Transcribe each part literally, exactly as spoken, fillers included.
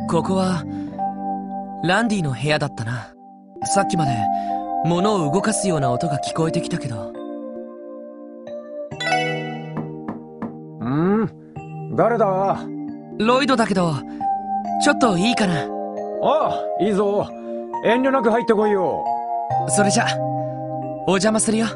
ここはランディの部屋だったな。さっきまで物を動かすような音が聞こえてきたけど。 ん？誰だ？ ロイドだけど、ちょっといいかな？ ああ、いいぞ。遠慮なく入ってこいよ。 それじゃ、お邪魔するよ。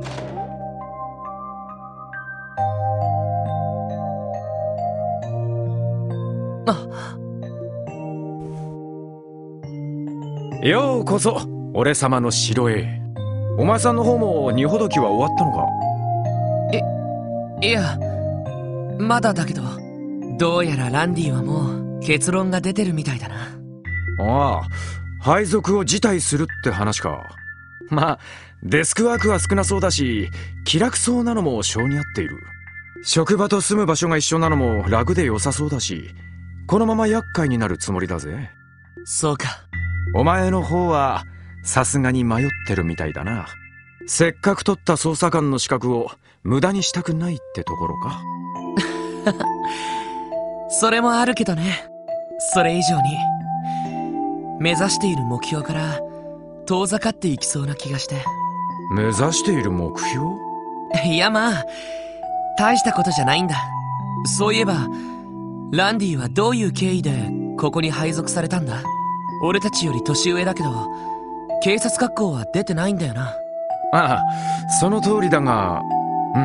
ようこそ俺様の城へ。お前さんの方も荷ほどきは終わったのか？い、いや、まだだけど、どうやらランディはもう結論が出てるみたいだな。 ああ、配属を辞退するって話か。まあデスクワークは少なそうだし、気楽そうなのも性に合っている。職場と住む場所が一緒なのも楽で良さそうだし、このまま厄介になるつもりだぜ。 そうか。 お前の方はさすがに迷ってるみたいだな。せっかく取った捜査官の資格を無駄にしたくないってところか。 それもあるけどね。それ以上に目指している目標から遠ざかっていきそうな気がして。 目指している目標？ いや、まあ大したことじゃないんだ。そういえばランディはどういう経緯でここに配属されたんだ？俺たちより年上だけど警察学校は出てないんだよな。 ああ、その通りだが、うん、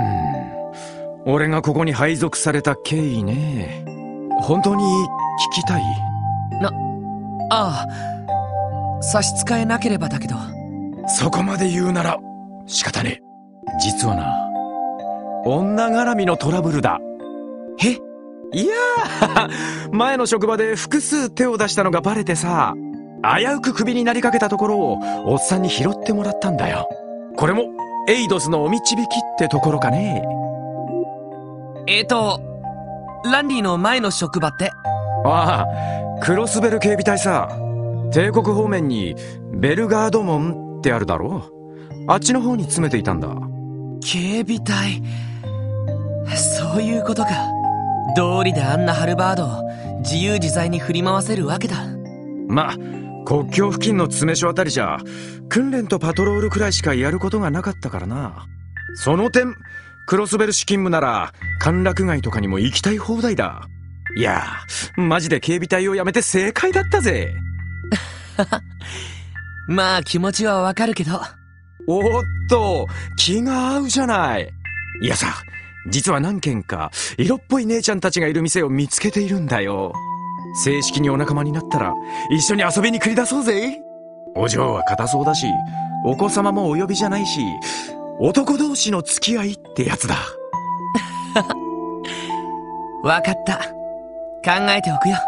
俺がここに配属された経緯ね。本当に聞きたい？ な、ああ、差し支えなければだけど。 そこまで言うなら仕方ねえ。実はな、女絡みのトラブルだ。 え？ いやー前の職場で複数手を出したのがバレてさ、危うくクビになりかけたところをおっさんに拾ってもらったんだよ。これもエイドスのお導きってところかね。 えーとランディの前の職場って？ ああ、クロスベル警備隊さ。帝国方面にベルガード門ってあるだろ。あっちの方に詰めていたんだ。 警備隊、そういうことか。道理であんなハルバードを自由自在に振り回せるわけだ。 まあ国境付近の詰め所あたりじゃ訓練とパトロールくらいしかやることがなかったからな。その点クロスベル市勤務なら歓楽街とかにも行きたい放題だ。いやマジで警備隊を辞めて正解だったぜ。 まあ気持ちはわかるけど。 おっと、気が合うじゃない。いやさ、実は何軒か色っぽい姉ちゃんたちがいる店を見つけているんだよ。正式にお仲間になったら一緒に遊びに繰り出そうぜ。お嬢は堅そうだし、お子様もお呼びじゃないし、男同士の付き合いってやつだ。 わかった。考えておくよ。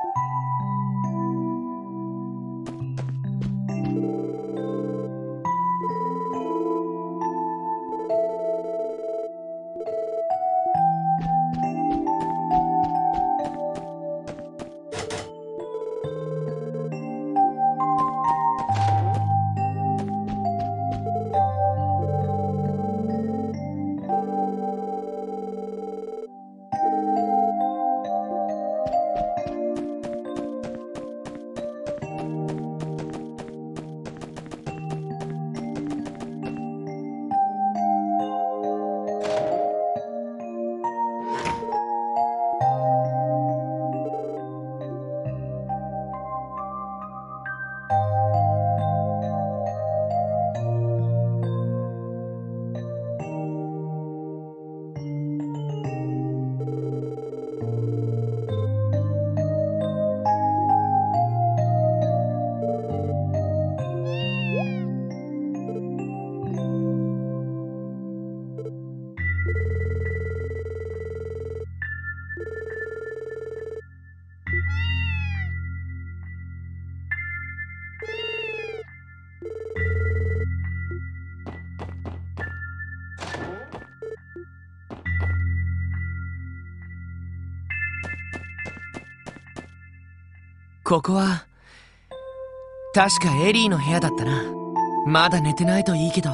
ここは確かエリーの部屋だったな。まだ寝てないといいけど。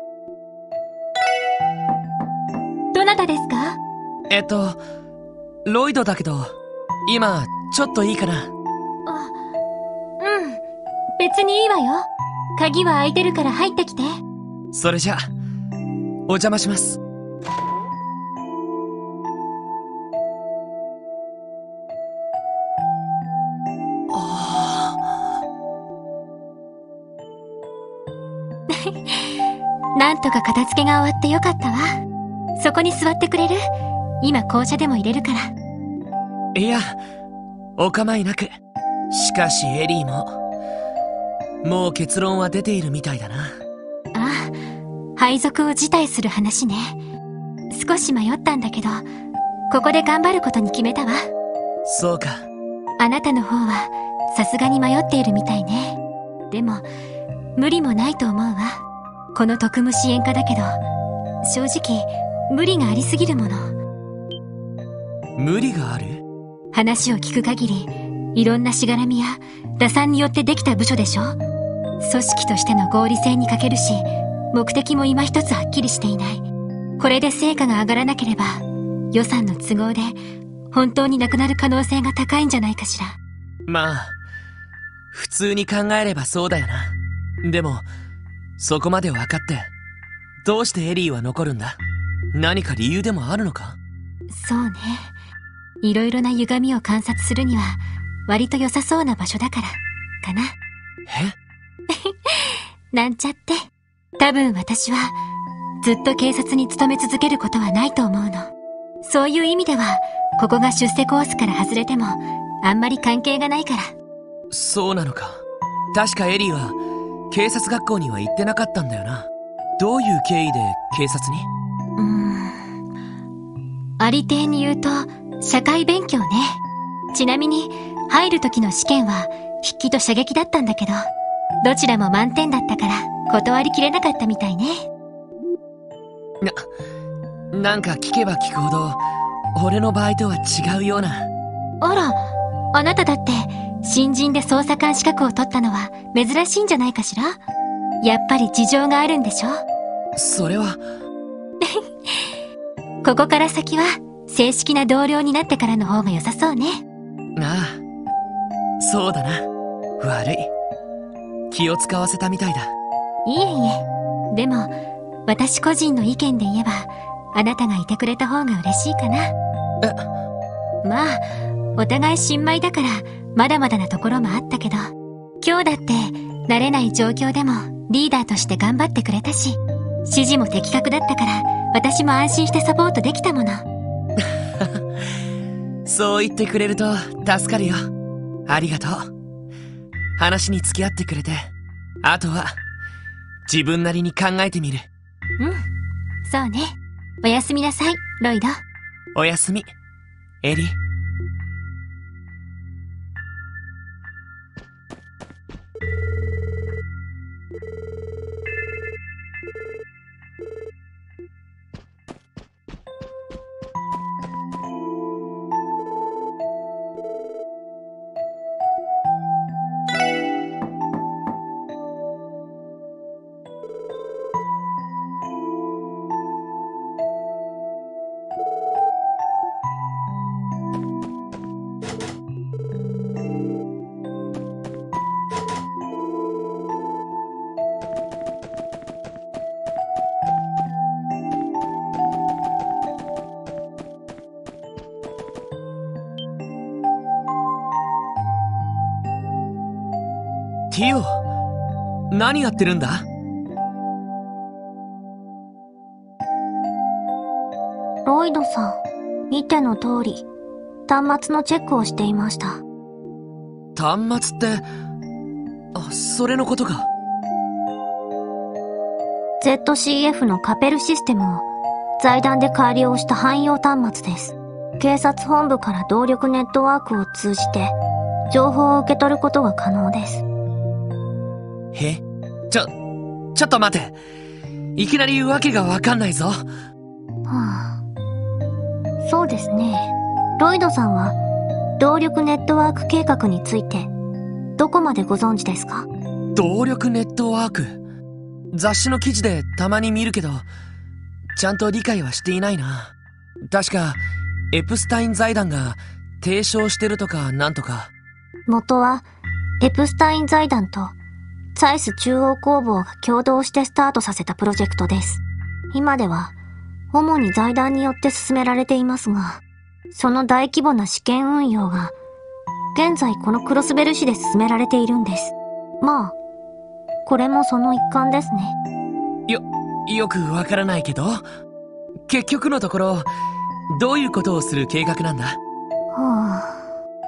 どなたですか？ えっとロイドだけど、今ちょっといいかな？ 別にいいわよ。鍵は開いてるから入ってきて。 それじゃ、お邪魔します。 なんとか片付けが終わってよかったわ。そこに座ってくれる？今紅茶でも入れるから。 いや、お構いなく。しかしエリーも、もう結論は出ているみたいだな。 ああ、配属を辞退する話ね。少し迷ったんだけど、ここで頑張ることに決めたわ。 そうか。 あなたの方は、さすがに迷っているみたいね。でも、無理もないと思うわ。この特務支援課だけど、正直、無理がありすぎるもの。 無理がある？ 話を聞く限り、いろんなしがらみや打算によってできた部署でしょ？組織としての合理性に欠けるし、目的も今一つはっきりしていない。これで成果が上がらなければ、予算の都合で本当になくなる可能性が高いんじゃないかしら。 まあ、普通に考えればそうだよな。でも、そこまで分かって、どうしてエリーは残るんだ？何か理由でもあるのか？ そうね。いろいろな歪みを観察するには、割と良さそうな場所だから、かな。 え？ なんちゃって。多分私は、ずっと警察に勤め続けることはないと思うの。そういう意味では、ここが出世コースから外れても、あんまり関係がないから。 そうなのか。確かエリーは、警察学校には行ってなかったんだよな。どういう経緯で警察に？ うーん。ありていに言うと、社会勉強ね。ちなみに、入る時の試験は、筆記と射撃だったんだけど、どちらも満点だったから、断りきれなかったみたいね。 な、なんか聞けば聞くほど、俺の場合とは違うような。 あら、あなただって、新人で捜査官資格を取ったのは珍しいんじゃないかしら？やっぱり事情があるんでしょ？ それは。 ここから先は、正式な同僚になってからの方が良さそうね。 ああ、そうだな。悪い。気を使わせたみたいだ。 いえいえ。でも、私個人の意見で言えば、あなたがいてくれた方が嬉しいかな。 え？ まあ、お互い新米だから、まだまだなところもあったけど、今日だって、慣れない状況でも、リーダーとして頑張ってくれたし、指示も的確だったから、私も安心してサポートできたもの。 そう言ってくれると助かるよ。ありがとう。話に付き合ってくれて、あとは自分なりに考えてみる。 うん、そうね。おやすみなさい、ロイド。 おやすみ、エリ。ティオ、何やってるんだ？ ロイドさん、見ての通り、端末のチェックをしていました。 端末って、あ、それのことか。 ゼットシーエフ のカペルシステムを財団で改良した汎用端末です。警察本部から動力ネットワークを通じて情報を受け取ることが可能です。 え？ちょ、ちょっと待て。いきなりわけがわかんないぞ。はあ、そうですね。ロイドさんは動力ネットワーク計画についてどこまでご存知ですか？ 動力ネットワーク。雑誌の記事でたまに見るけど、ちゃんと理解はしていないな。確か、エプスタイン財団が提唱してるとかなんとか。 元はエプスタイン財団とツァイス中央工房が共同してスタートさせたプロジェクトです。今では、主に財団によって進められていますが、その大規模な試験運用が、現在このクロスベル市で進められているんです。まあ、これもその一環ですね。 よ、よくわからないけど、結局のところ、どういうことをする計画なんだ？ はあ、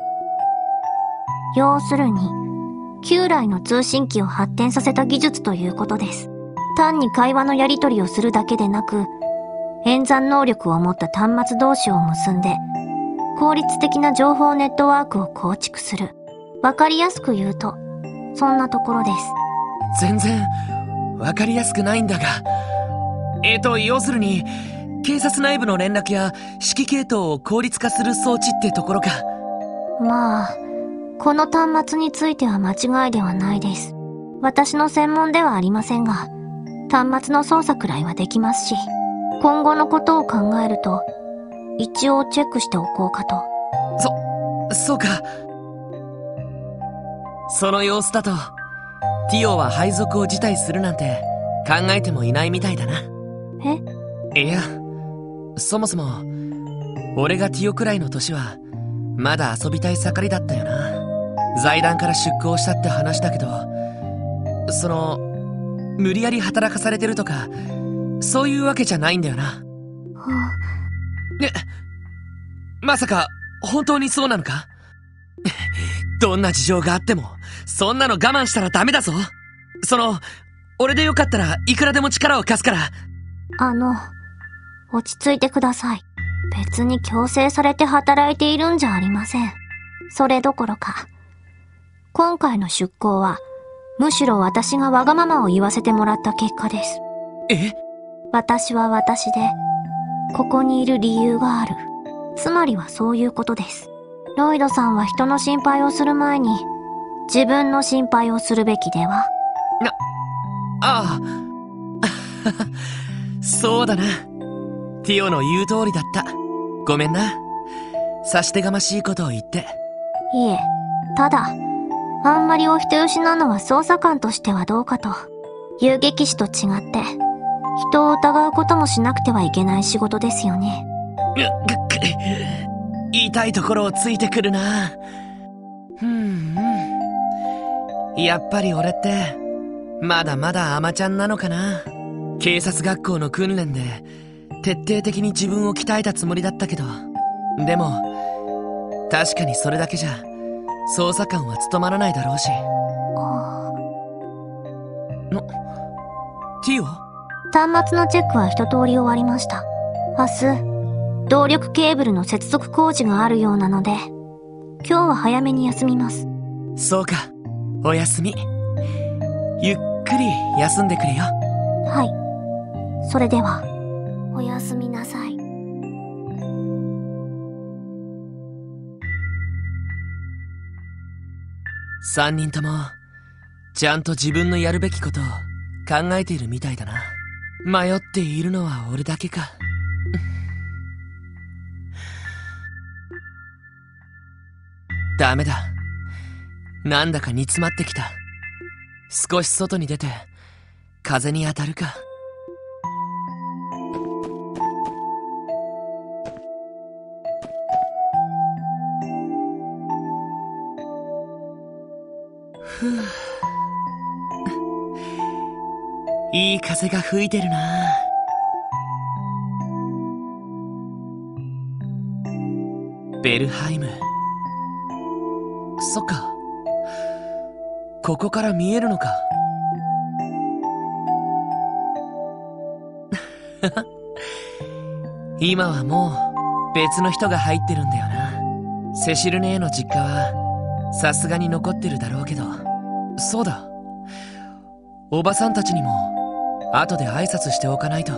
要するに、旧来の通信機を発展させた技術ということです。単に会話のやり取りをするだけでなく、演算能力を持った端末同士を結んで、効率的な情報ネットワークを構築する。わかりやすく言うと、そんなところです。 全然、わかりやすくないんだが。えーと、要するに、警察内部の連絡や指揮系統を効率化する装置ってところか。 まあ、この端末については間違いではないです。私の専門ではありませんが、端末の操作くらいはできますし、今後のことを考えると、一応チェックしておこうかと。 そ、そうか。その様子だと、ティオは配属を辞退するなんて考えてもいないみたいだな。 え？ いや、そもそも、俺がティオくらいの年は、まだ遊びたい盛りだったよな。財団から出向したって話だけど、その、無理やり働かされてるとか、そういうわけじゃないんだよな。 はあ、 ね、まさか、本当にそうなのか？どんな事情があっても、そんなの我慢したらダメだぞ。その、俺でよかったらいくらでも力を貸すから。 あの、落ち着いてください。別に強制されて働いているんじゃありません。それどころか、今回の出向は、むしろ私がわがままを言わせてもらった結果です。 え？ 私は私で、ここにいる理由がある。つまりはそういうことです。ロイドさんは人の心配をする前に、自分の心配をするべきでは？ な、ああ。そうだな。ティオの言う通りだった。ごめんな。差し出がましいことを言って。 いえ、ただ、あんまりお人よしなのは捜査官としてはどうかと。遊撃士と違って、人を疑うこともしなくてはいけない仕事ですよね。 うっぐっく言いたいところをついてくるな。ふんうん。やっぱり俺って、まだまだ甘ちゃんなのかな。警察学校の訓練で、徹底的に自分を鍛えたつもりだったけど、でも、確かにそれだけじゃ、捜査官は務まらないだろうし。の、ティオ？ 端末のチェックは一通り終わりました。明日、動力ケーブルの接続工事があるようなので、今日は早めに休みます。 そうか、おやすみ。ゆっくり休んでくれよ。 はい。それでは、おやすみなさい。 三人とも、ちゃんと自分のやるべきことを考えているみたいだな。迷っているのは俺だけか。ダメだ。なんだか煮詰まってきた。少し外に出て、風に当たるか。ふぅ。いい風が吹いてるな。ベルハイム。そっか。ここから見えるのか。今はもう別の人が入ってるんだよな。セシル姉の実家はさすがに残ってるだろうけど。そうだ。おばさんたちにも後で挨拶しておかないと。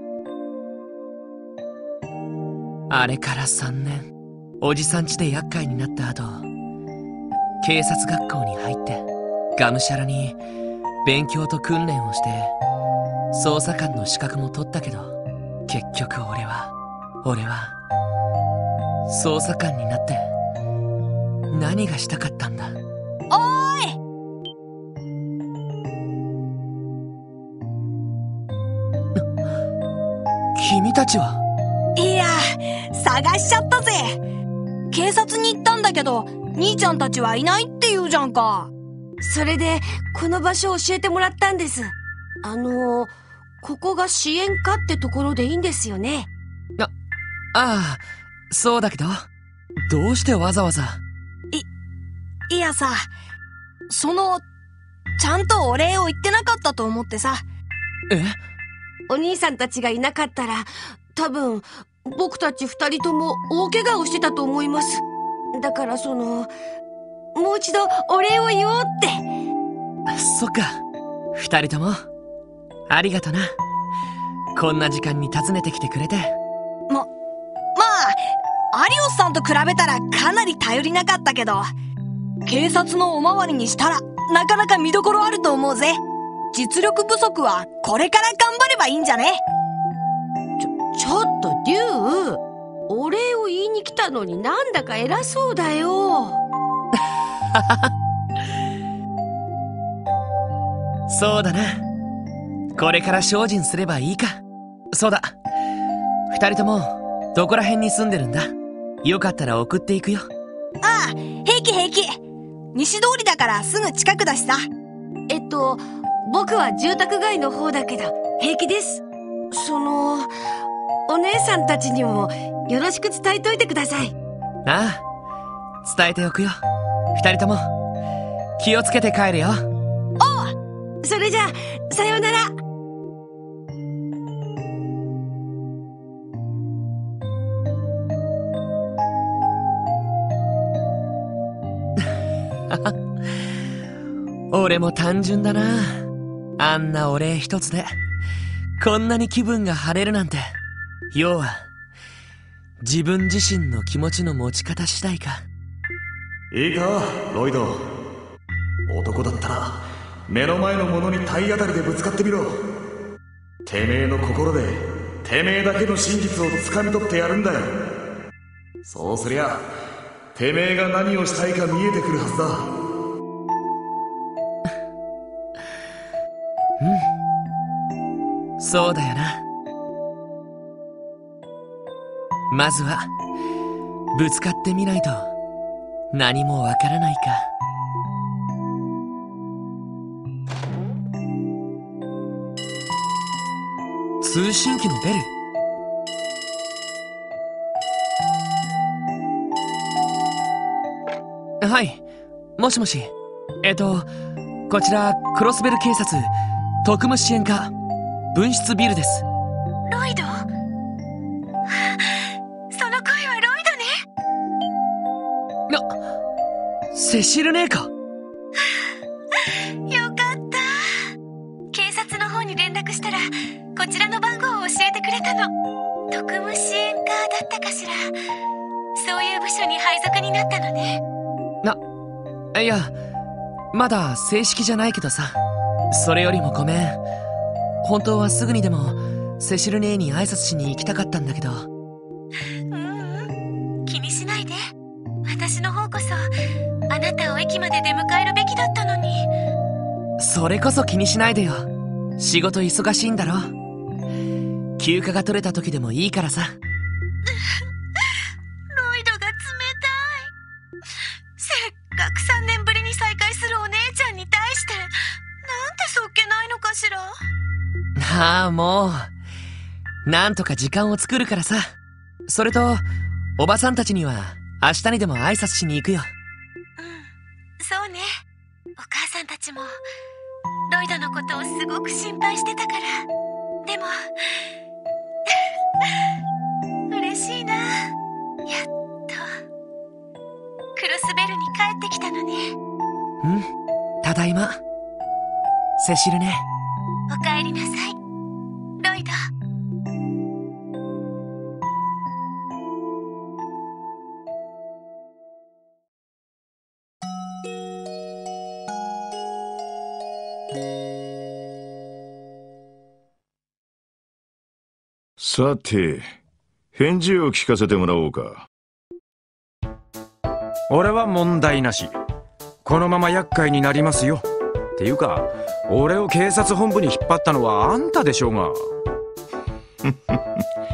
あれからさんねん、おじさん家で厄介になった後、警察学校に入ってがむしゃらに勉強と訓練をして捜査官の資格も取ったけど、結局俺は俺は捜査官になって何がしたかったんだ。 おーい！ 君たちはいや、探しちゃったぜ。警察に行ったんだけど、兄ちゃんたちはいないって言うじゃんか。 それでこの場所を教えてもらったんです。あのここが支援課ってところでいいんですよね。 あ、ああ、そうだけど、どうしてわざわざ。 い、いやさ、その、ちゃんとお礼を言ってなかったと思ってさ。 え？ お兄さんたちがいなかったら、多分僕たち二人とも大怪我をしてたと思います。だからその、もう一度お礼を言おうって。 そっか、二人ともありがとな。こんな時間に訪ねてきてくれて。 ま、まあ、アリオスさんと比べたらかなり頼りなかったけど、警察のおまわりにしたらなかなか見どころあると思うぜ。実力不足はこれから頑張ればいいんじゃね？ ちょ、ちょっとリュウ、お礼を言いに来たのになんだか偉そうだよ。 そうだな。これから精進すればいいか。そうだ、二人ともどこら辺に住んでるんだ？よかったら送っていくよ。 ああ、平気平気。西通りだからすぐ近くだしさ。 えっと僕は住宅街の方だけど平気です。その、お姉さんたちにもよろしく伝えといてください。 ああ、伝えておくよ。二人とも気をつけて帰れよ。 おう、それじゃあさようなら。 俺も単純だな。あんなお礼一つでこんなに気分が晴れるなんて。要は自分自身の気持ちの持ち方次第か。 いいかロイド、男だったら目の前のものに体当たりでぶつかってみろ。てめえの心でてめえだけの真実を掴み取ってやるんだよ。そうすりゃてめえが何をしたいか見えてくるはずだ。 うん、そうだよな。まずはぶつかってみないと何もわからないか。通信機のベル。はい、もしもし。えっとこちらクロスベル警察特務支援課分室ビルです。 ロイド？その声はロイドね。 な、セシル姉か。 よかった。警察の方に連絡したらこちらの番号を教えてくれたの。特務支援課だったかしら。そういう部署に配属になったのね。 な、いや、まだ正式じゃないけどさ。それよりもごめん。本当はすぐにでもセシル姉に挨拶しに行きたかったんだけど。 ううん、気にしないで。私の方こそあなたを駅まで出迎えるべきだったのに。 それこそ気にしないでよ。仕事忙しいんだろ。休暇が取れた時でもいいからさ。 ロイドが冷たい。せっかくさんねんぶりに再会するお姉ちゃんに対してなんてそっけないのかしら。 ああ、もうなんとか時間を作るからさ。それとおばさんたちには明日にでも挨拶しに行くよ。 うん、そうね。お母さんたちもロイドのことをすごく心配してたから。でも嬉しいな。やっとクロスベルに帰ってきたのね。 うん、ただいまセシルね。 おかえりなさいロイド。 さて、返事を聞かせてもらおうか。 俺は問題なし。このまま厄介になりますよ。っていうか、俺を警察本部に引っ張ったのはあんたでしょうが。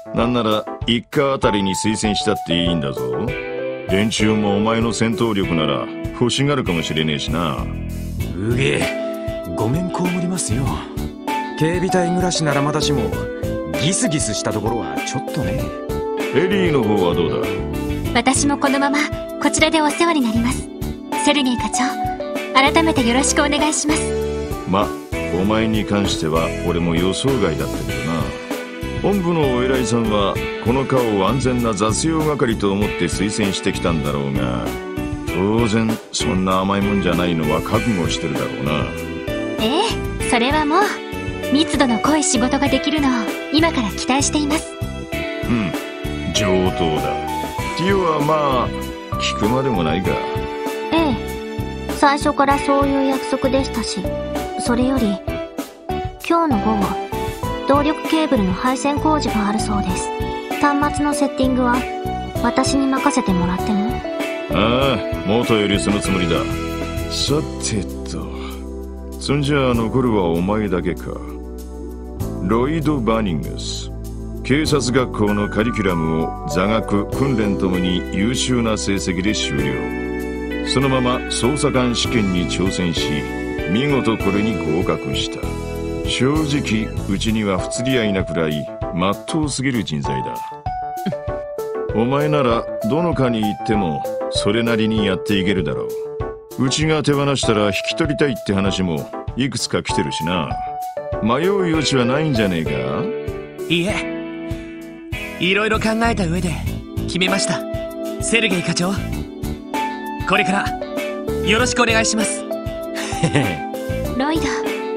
なんなら一家あたりに推薦したっていいんだぞ。連中もお前の戦闘力なら欲しがるかもしれねえしな。 うげえ、ごめん被りますよ。警備隊暮らしならまだしもギスギスしたところはちょっとね。 エリーの方はどうだ？ 私もこのままこちらでお世話になります。セルゲイ課長、改めてよろしくお願いします。 ま、お前に関しては俺も予想外だったけどな。本部のお偉いさんはこの課を安全な雑用係と思って推薦してきたんだろうが、当然そんな甘いもんじゃないのは覚悟してるだろうな。 ええ、それはもう密度の濃い仕事ができるのを今から期待しています。 うん、上等だ。ティオはまあ聞くまでもないが。 ええ、最初からそういう約束でしたし、それより今日の午後動力ケーブルの配線工事があるそうです。端末のセッティングは私に任せてもらっても？ ああ、元よりそのつもりだ。さてと、そんじゃあ残るはお前だけか。ロイド・バニングス、警察学校のカリキュラムを座学訓練ともに優秀な成績で終了。そのまま捜査官試験に挑戦し、見事これに合格した。正直うちには不釣り合いなくらいまっとうすぎる人材だ。お前ならどの課に行ってもそれなりにやっていけるだろう。うちが手放したら引き取りたいって話もいくつか来てるしな。迷う余地はないんじゃねえか？ いいえ、いろいろ考えた上で決めました。セルゲイ課長、これからよろしくお願いします。 ロイド、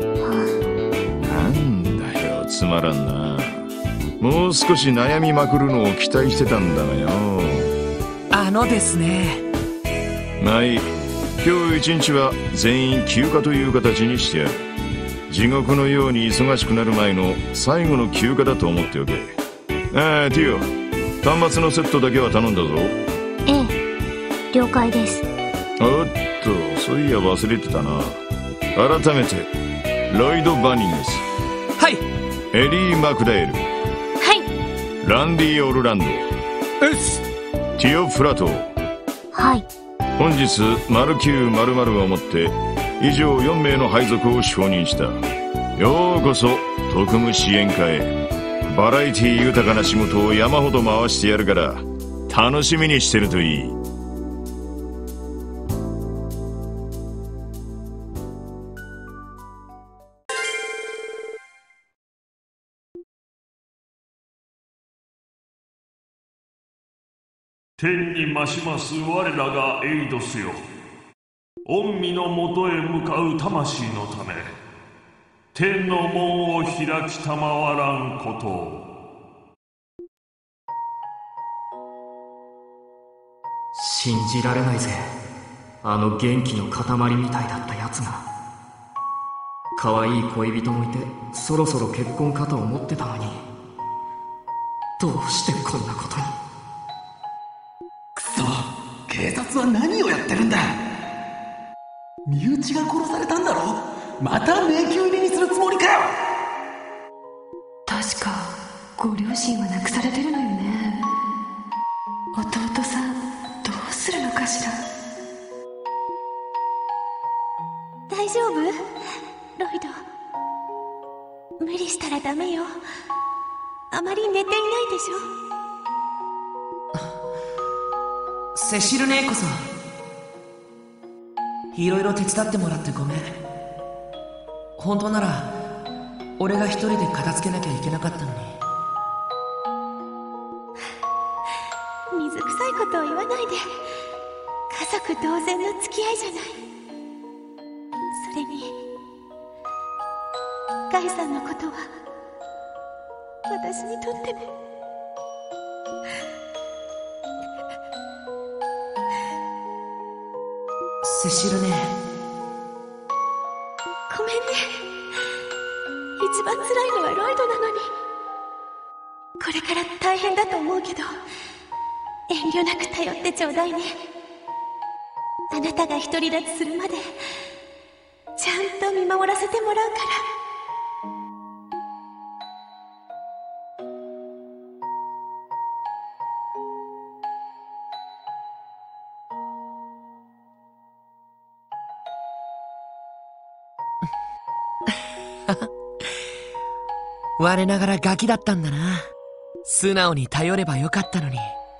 なんだよ、つまらんな。もう少し悩みまくるのを期待してたんだがよ。 あのですね。 まあいい、今日一日は全員休暇という形にしてやる。地獄のように忙しくなる前の最後の休暇だと思っておけ。ああ、ティオ、端末のセットだけは頼んだぞ。 ええ、了解です。 おっと、そういや忘れてたな。改めてロイド・バニングス、 はい。 エリー・マクダエル、 はい。 ランディ・オルランド、 うっす。 ティオ・フラトー。 はい。 本日丸きゅう〇〇をもって以上よん名の配属を承認した。ようこそ特務支援課へ。バラエティ豊かな仕事を山ほど回してやるから楽しみにしてるといい。 天に増します我らがエイドスよ。御身のもとへ向かう魂のため、天の門を開きたまわらんことを。 信じられないぜ。あの元気の塊みたいだったやつが。可愛い恋人もいてそろそろ結婚かと思ってたのに、どうしてこんなことに。 くそ、警察は何をやってるんだ。身内が殺されたんだろ。また迷宮入りにするつもりかよ。 確かご両親は亡くされてるのよね。弟さんどうするのかしら。 大丈夫？ロイド、無理したらダメよ。あまり寝ていないでしょ。セシル姉こそ、いろいろ手伝ってもらってごめん。本当なら俺が一人で片付けなきゃいけなかったのに。 水臭いことを言わないで。家族同然の付き合いじゃない。それにガイさんのことは私にとってね。 セシルね、 ごめんね。一番辛いのはロイドなのに。これから大変だと思うけど遠慮なく頼ってちょうだいね。あなたが独り立ちするまでちゃんと見守らせてもらうから。 我ながらガキだったんだな。素直に頼ればよかったのに。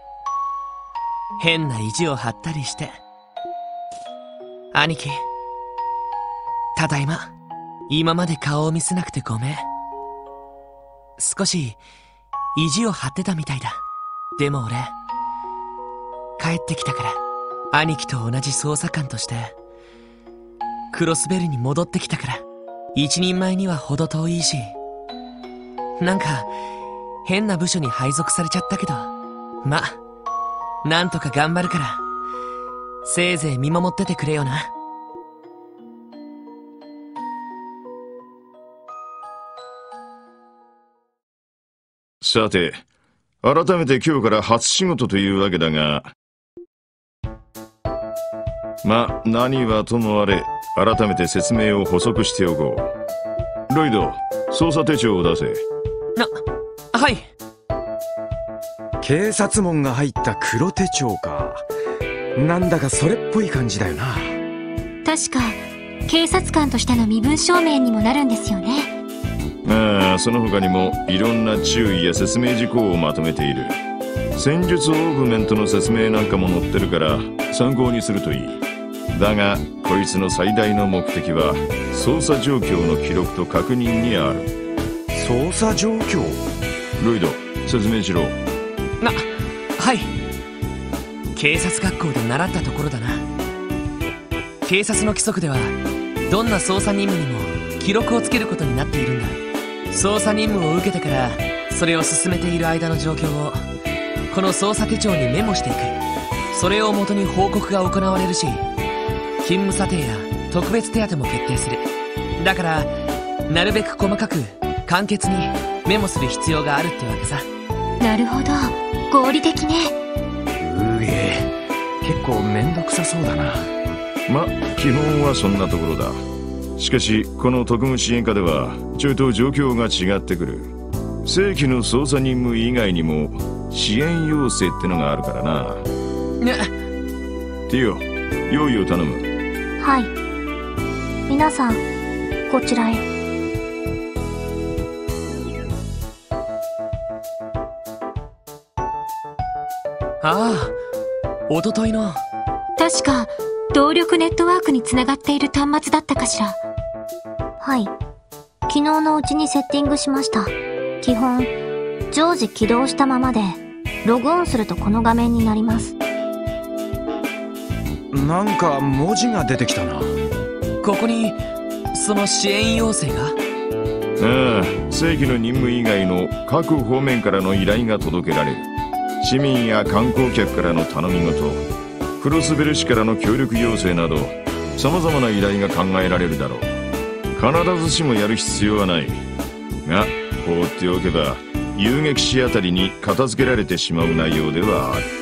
変な意地を張ったりして。兄貴、ただいま。今まで顔を見せなくてごめん。少し意地を張ってたみたいだ。でも俺、帰ってきたから、兄貴と同じ捜査官としてクロスベルに戻ってきたから、一人前には程遠いし、なんか変な部署に配属されちゃったけど、ま、なんとか頑張るから、せいぜい見守っててくれよな。 さて、改めて今日から初仕事というわけだが、ま、何はともあれ、改めて説明を補足しておこう。ロイド、捜査手帳を出せ。 な、はい。 警察門が入った黒手帳か。なんだかそれっぽい感じだよな。 確か警察官としての身分証明にもなるんですよね。 ああ、その他にもいろんな注意や説明事項をまとめている。戦術オーグメントの説明なんかも載ってるから参考にするといい。だがこいつの最大の目的は捜査状況の記録と確認にある。 捜査状況？ ロイド、説明しろ。 な、はい。警察学校で習ったところだな。警察の規則ではどんな捜査任務にも記録をつけることになっているんだ。捜査任務を受けてからそれを進めている間の状況をこの捜査手帳にメモしていく。それをもとに報告が行われるし、勤務査定や特別手当も決定する。だからなるべく細かく簡潔にメモする必要があるってわけさ。 なるほど、合理的ね。 うえ、結構めんどくさそうだな。 ま、基本はそんなところだ。しかしこの特務支援課ではちょいと状況が違ってくる。正規の捜査任務以外にも支援要請ってのがあるからな。 ね。 ティオ、用意を頼む。 はい。皆さん、こちらへ。 ああ、おとといの。 確か動力ネットワークにつながっている端末だったかしら。 はい。昨日のうちにセッティングしました。基本、常時起動したままで、ログオンするとこの画面になります。 なんか文字が出てきたな。 ここにその支援要請が？ ああ、正規の任務以外の各方面からの依頼が届けられる。市民や観光客からの頼み事、クロスベル市からの協力要請など様々な依頼が考えられるだろう。必ずしもやる必要はないが、放っておけば遊撃士あたりに片付けられてしまう内容ではある。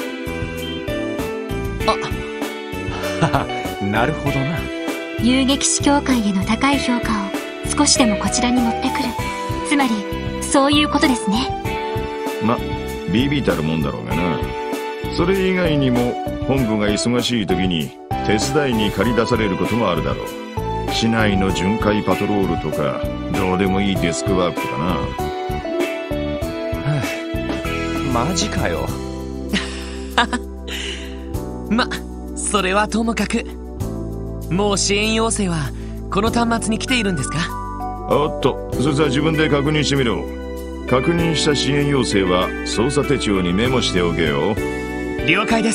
あなるほどな。 遊撃士協会への高い評価を少しでもこちらに持ってくる。つまりそういうことですね。 ま、ビビたるもんだろうがな。それ以外にも本部が忙しい時に手伝いに借り出されることもあるだろう。市内の巡回パトロールとかどうでもいいデスクワークとかな。 マジかよ。 ま、それはともかく。もう支援要請はこの端末に来ているんですか？ おっと、それじゃ自分で確認してみろ。確認した支援要請は捜査手帳にメモしておけよ。 了解です。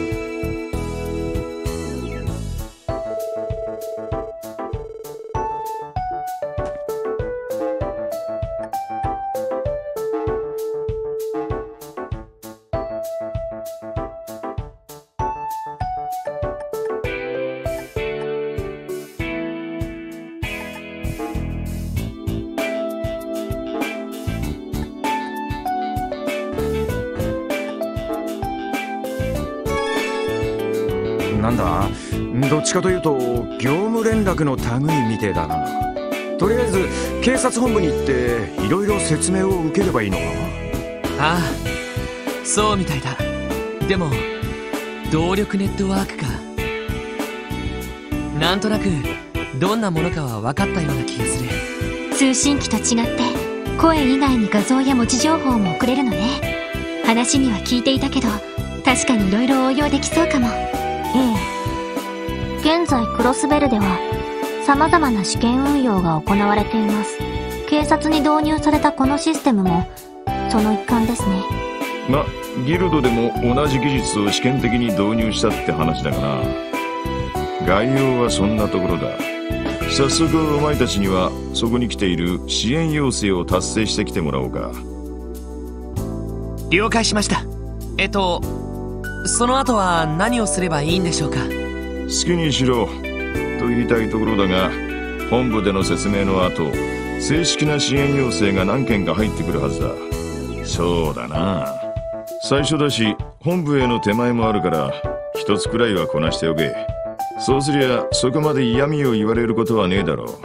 なんだ、どっちかというと業務連絡の類みてえだな。とりあえず警察本部に行っていろいろ説明を受ければいいのか？ ああ、そうみたいだ。でも動力ネットワークか。なんとなくどんなものかは分かったような気がする。 通信機と違って声以外に画像や文字情報も送れるのね。話には聞いていたけど、確かに色々応用できそうかも。 ええ。現在クロスベルでは様々な試験運用が行われています。警察に導入されたこのシステムもその一環ですね。 ま、ギルドでも同じ技術を試験的に導入したって話だがな。概要はそんなところだ。早速お前たちにはそこに来ている支援要請を達成してきてもらおうか。 了解しました。えっとその後は何をすればいいんでしょうか。 好きにしろと言いたいところだが、本部での説明の後、正式な支援要請が何件か入ってくるはずだ。そうだな、最初だし本部への手前もあるから一つくらいはこなしておけ。そうすりゃそこまで嫌味を言われることはねえだろう。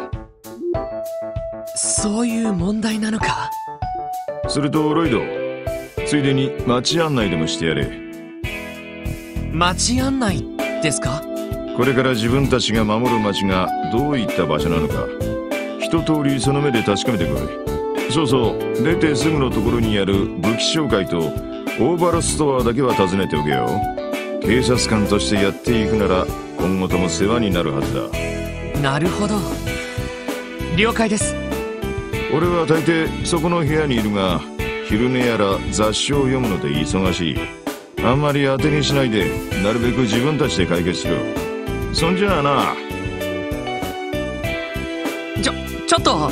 そういう問題なのか。 するとロイド、ついでに街案内でもしてやれ。 街案内ですか。 これから自分たちが守る街がどういった場所なのか一通りその目で確かめてこい。そうそう、出てすぐのところにある武器商会とオーバルストアだけは訪ねておけよ。警察官としてやっていくなら今後とも世話になるはずだ。 なるほど、了解です。 俺は大抵そこの部屋にいるが、昼寝やら雑誌を読むので忙しい。あんまり当てにしないでなるべく自分たちで解決しろ。そんじゃあな。 ちょちょっと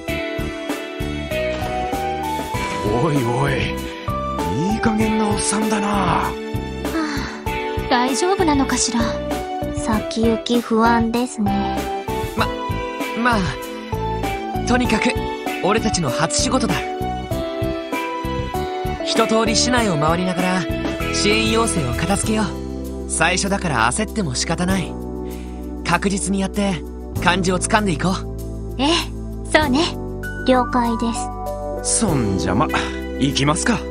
おいおい、いい加減なおっさんだな。はあ、大丈夫なのかしら。 先行き不安ですね。 ままあとにかく俺たちの初仕事だ。一通り市内を回りながら支援要請を片付けよう。最初だから焦っても仕方ない。確実にやって感じをつかんでいこう。 ええ、そうね。 了解です。 そんじゃま行きますか。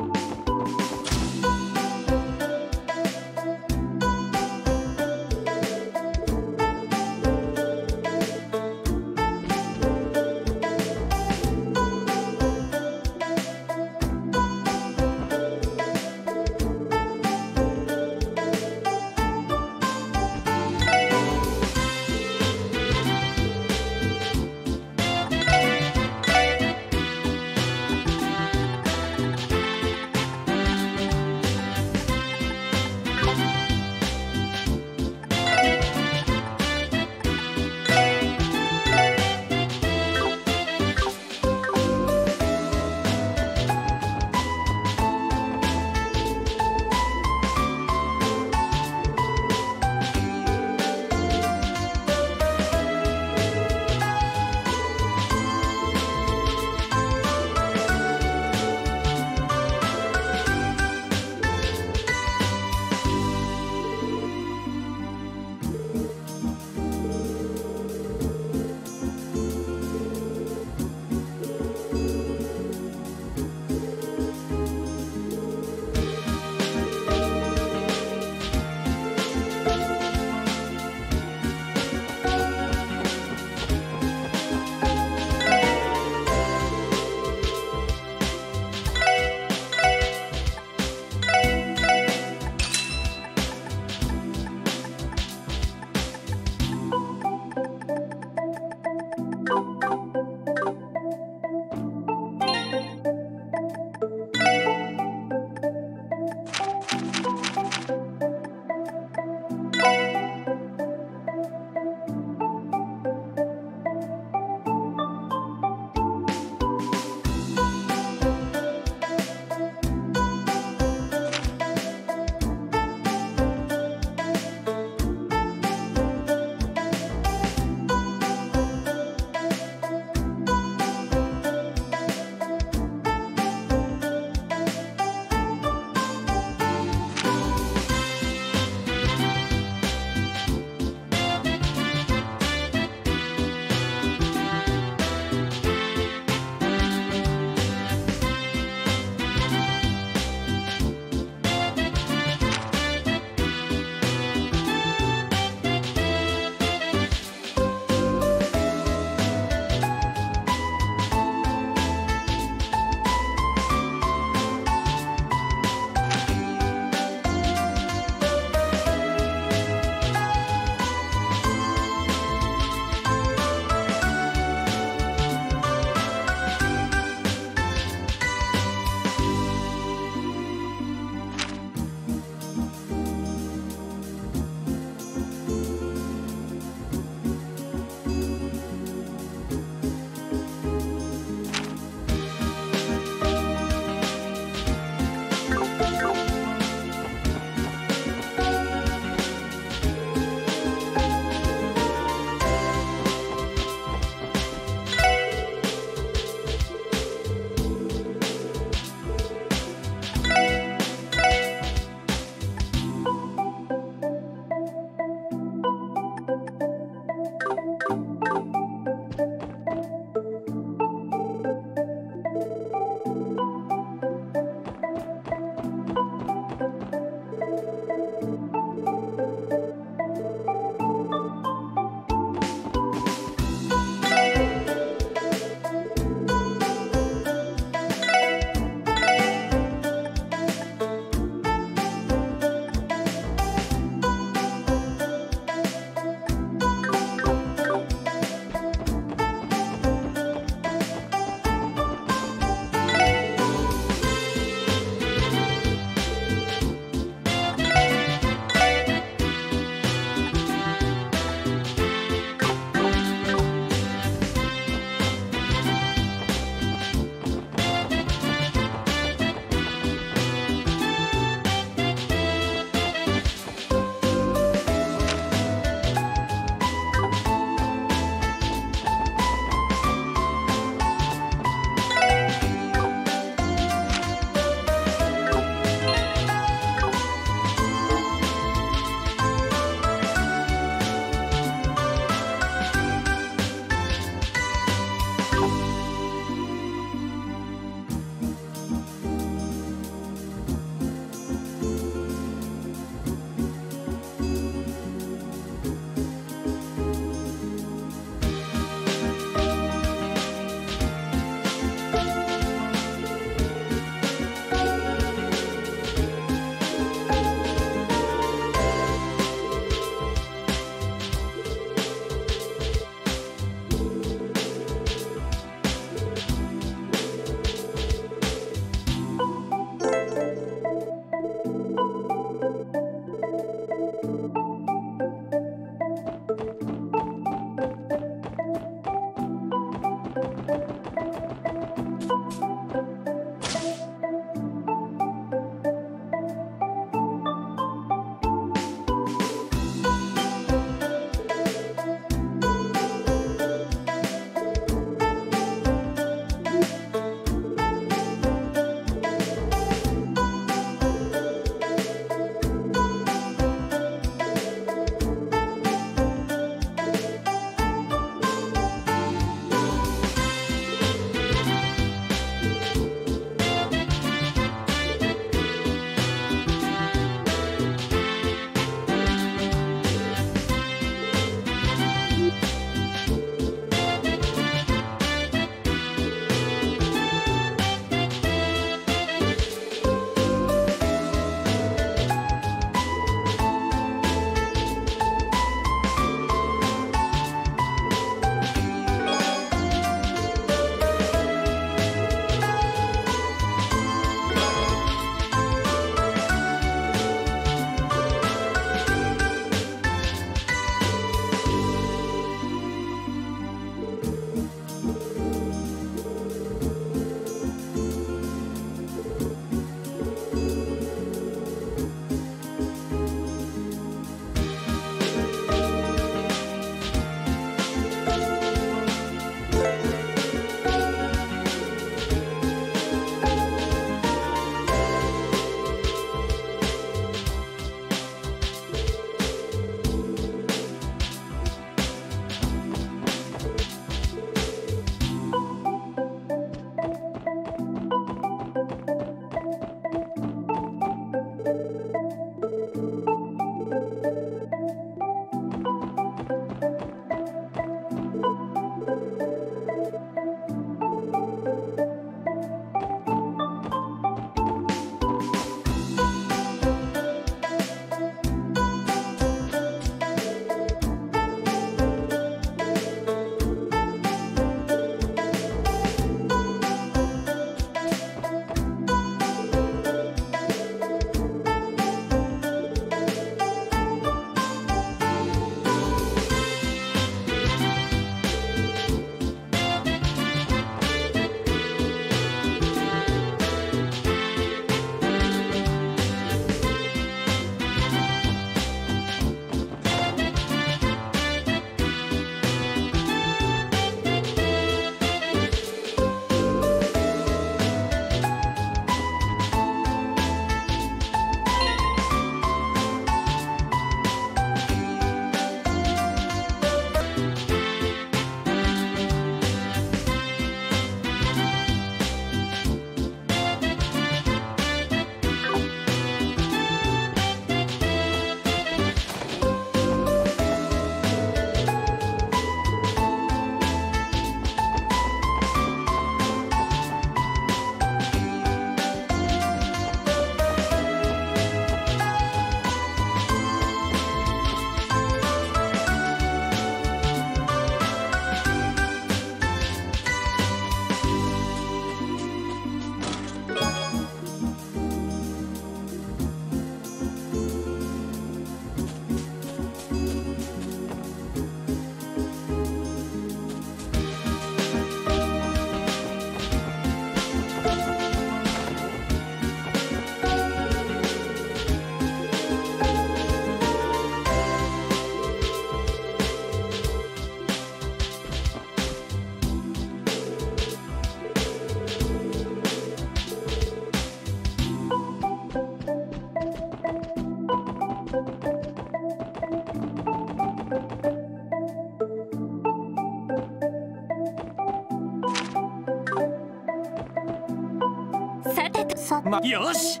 が、 ま、よし。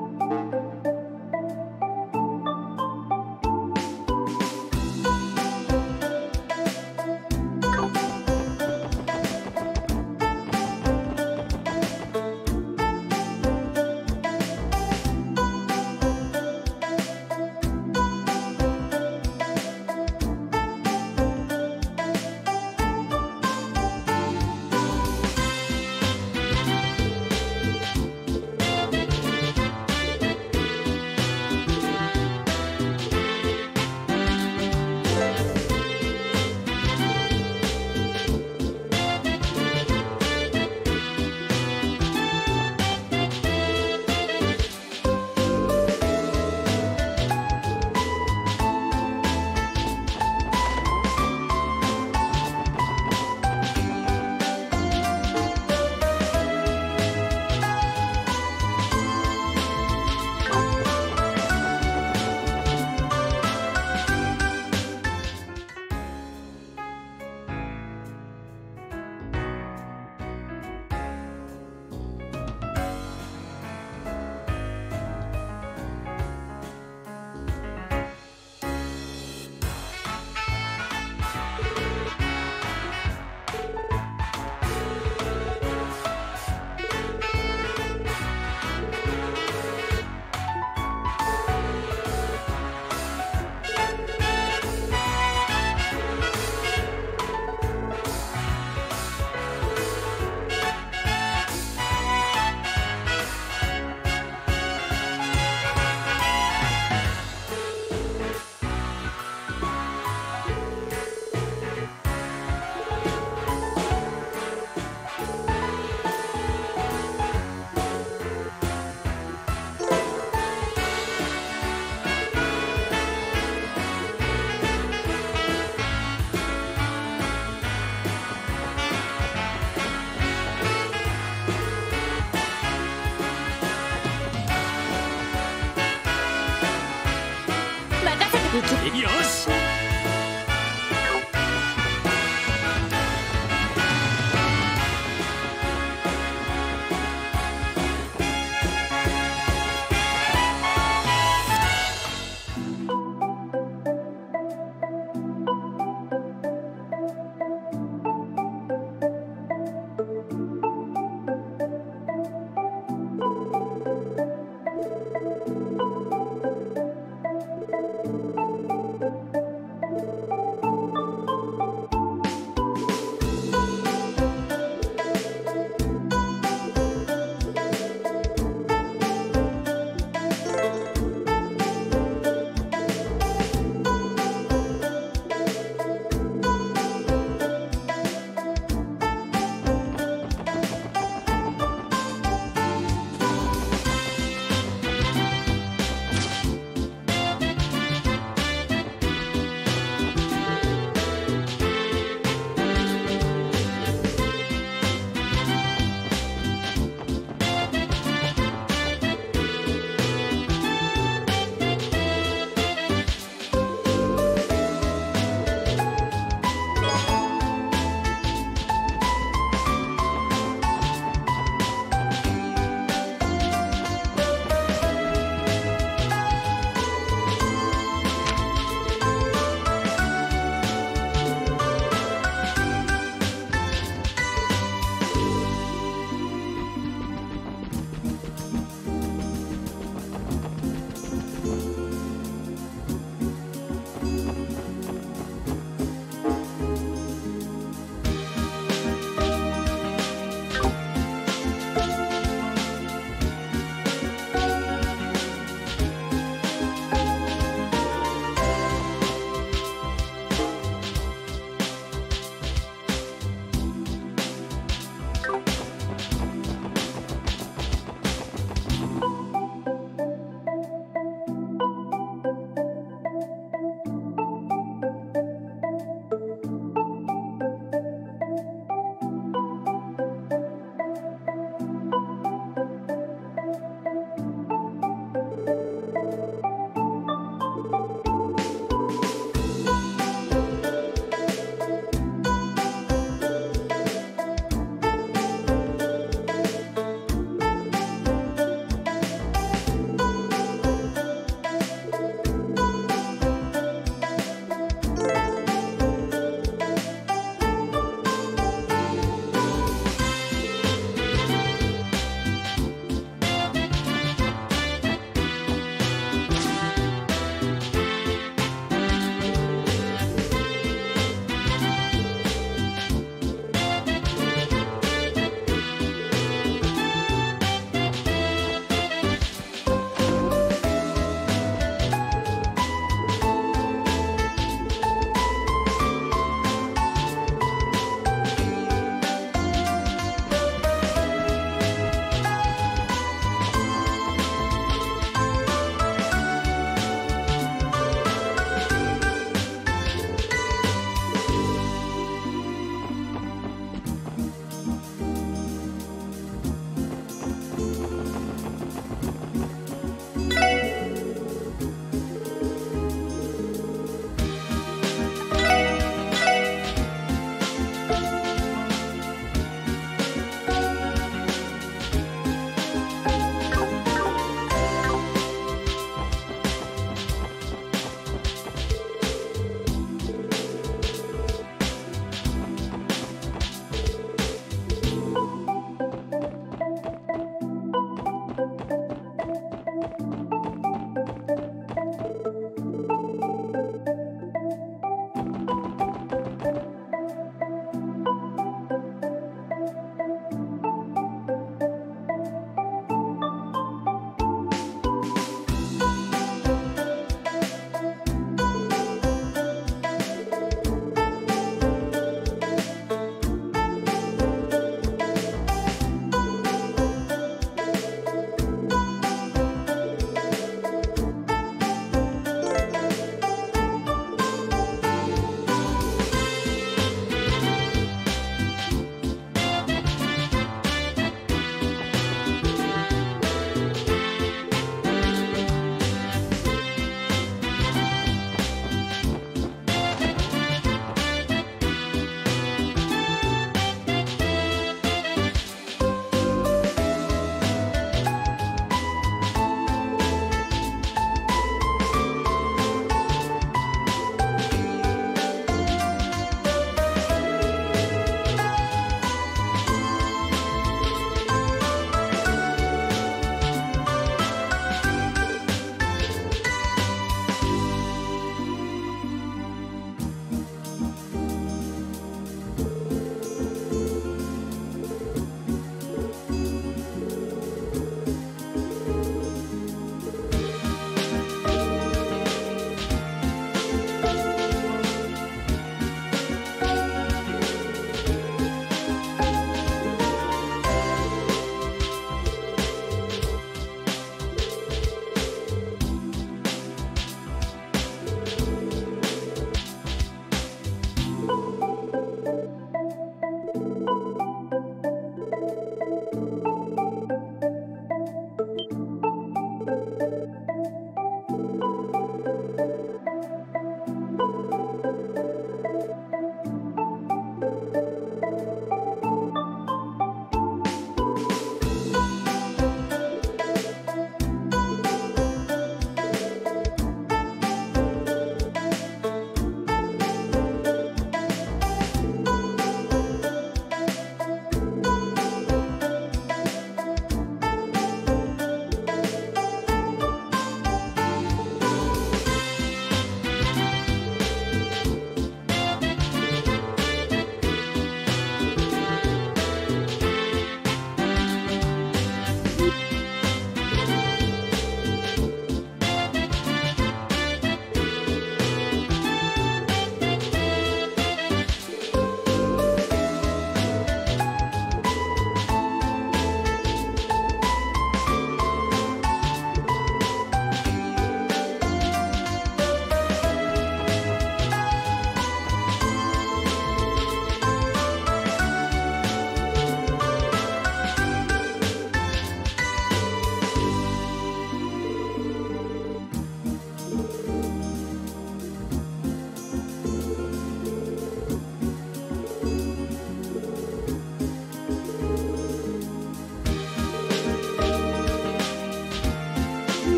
よし。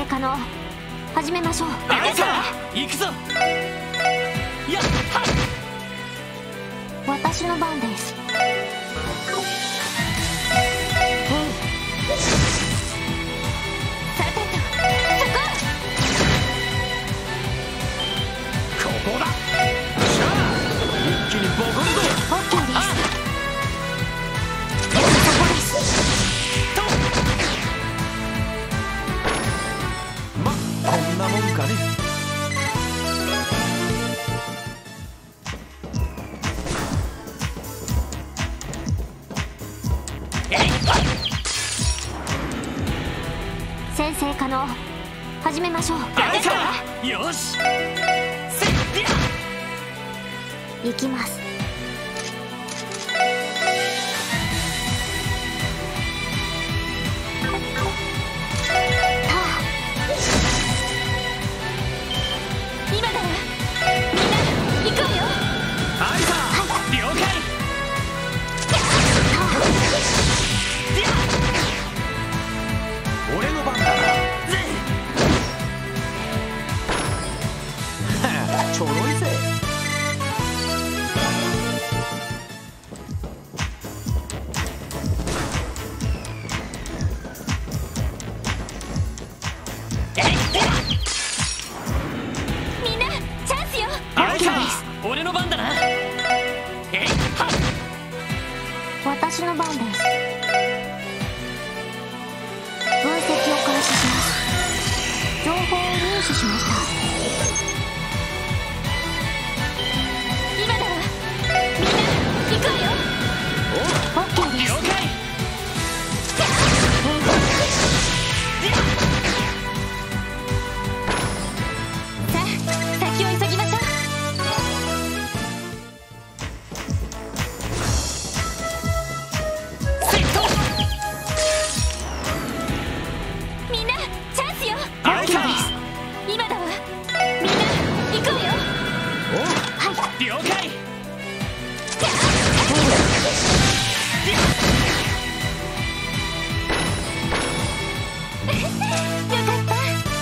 可能。始めましょう。 行くぞ。やっはっ。 私の番です。 ここだ。一気にボコンぞ。 オッケーです。 ま、こんなもんかね。 先生可能。始めましょう。 よし。 行きます。 今だわ。みんな行くわよ。 アリサ、了解。 俺の番だな。ちょろいぜ。 みんなチャンスよ。 アリサ、俺の番だな。えいはっ。 私の番です。分析を開始します。情報を入手しました。 今だわ。みんな行くわよ。 オッケーです。 了解。 さあ先を急ぎましょう。みんなチャンスよ。 アリサ、 今だわ。みんな行くわよ。 了解。 よかった。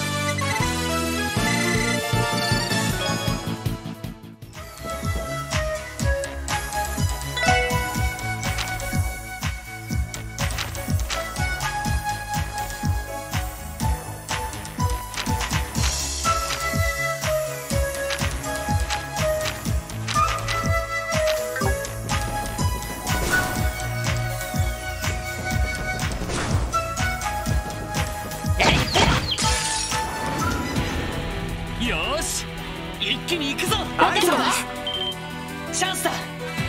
よし、一気に行くぞ。アリサ、チャンスだ。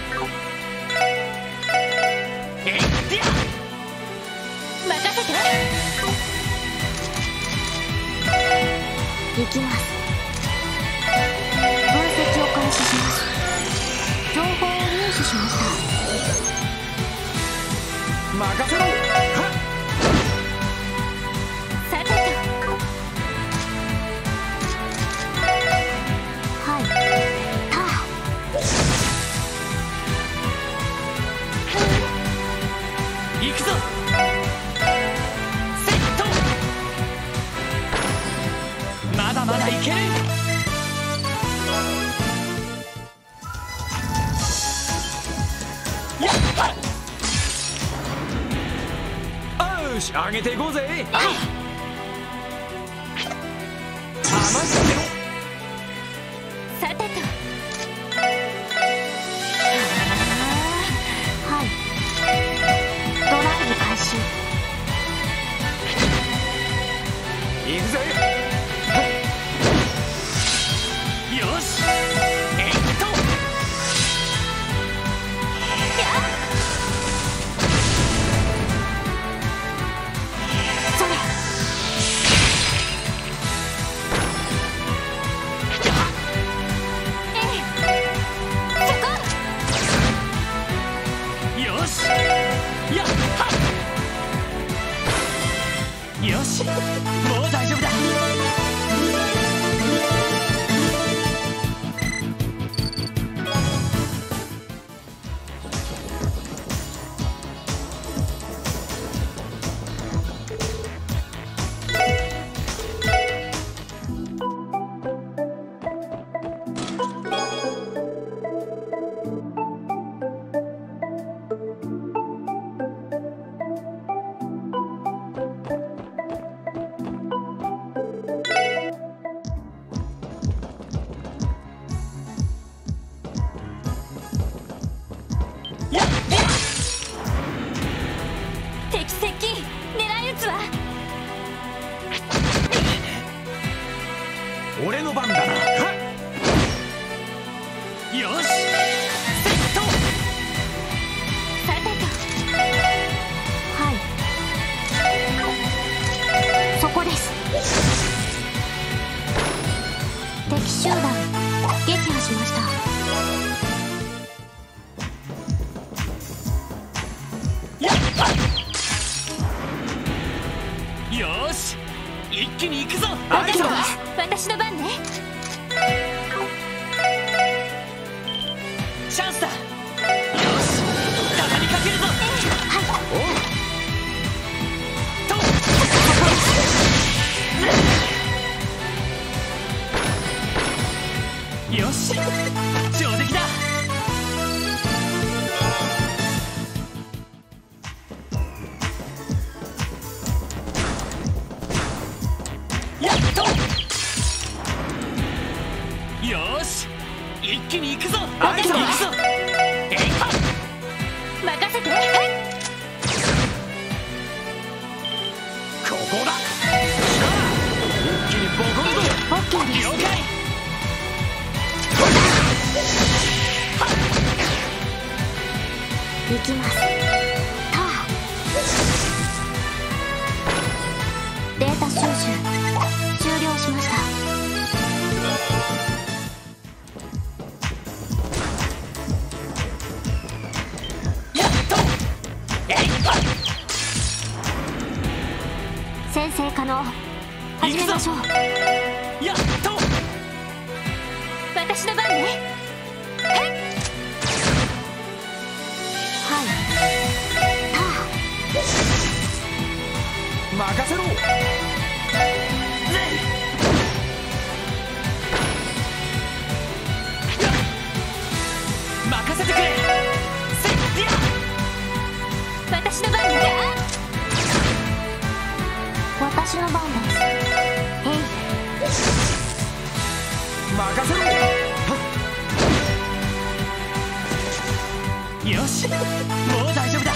えいっや。 任せて。 行きます。分析を開始します。情報を入手しました。 任せろ。 さてと。 はい。タ行くぞ。セット。まだまだいける。やっはっ。 よし、上げていこうぜ。 はい。 甘いぜ。 さてと。 はい。ドライブ開始。 行くぜ。 よし。えいっと。 それ。 ええよし、セット。 さてと。はい。そこです。敵集団撃破しました。 やっよし、一気に行くぞ。 私の私の番ね。 チャンスだ。よし、畳みかけるぞ。 はい。 とよし、上出来だ。やっと。よし、一気に行くぞ。 任せて。 行くぞ。えいはっ、 任せて。 ここだ。一気にボコンぞ。 オッケーです。 了解。 行きます。ターデータ収集終了しました。 やっと。えいはっ、 先制可能。始めましょう。 やっと。 私の番ね。 はい。タ任せろ。 任せてくれ。せっや。 私の番ね。 ー私の番です。えい。 任せろ。 よし、もう大丈夫だ。